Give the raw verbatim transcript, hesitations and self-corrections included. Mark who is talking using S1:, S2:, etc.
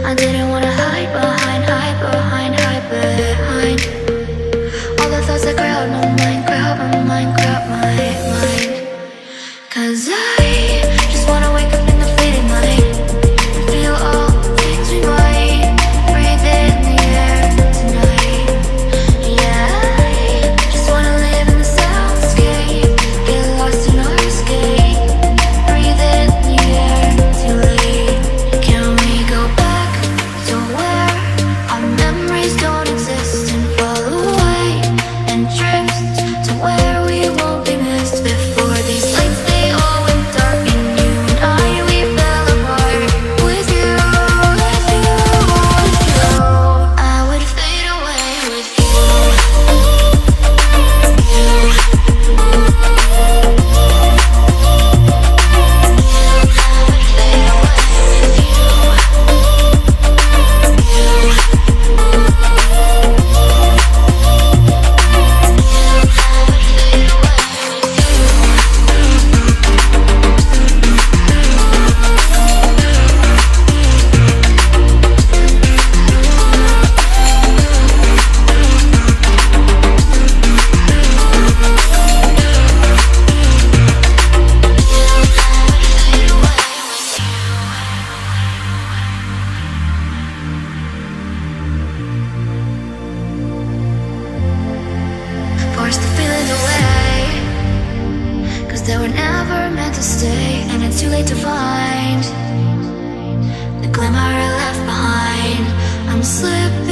S1: I didn't wanna hide behind, hide behind, hide behind all the thoughts that crowd my mind, crowd my mind, crowd my mind. Cause I just wanna wake up in the fading light and feel all the things we might breathe in the air tonight. Yeah, I just wanna live in the soundscape, get lost in our escape, breathe in the air too late. Can we go back to where our memories don't exist and fall away and drift to where we won't be missed? Before these lights they all went dark and you and I, we fell apart. With you, with you, with you, I would fade away with you. Force the feelings away, cause they were never meant to stay, and it's too late to find the glimmer I left behind. I'm slipping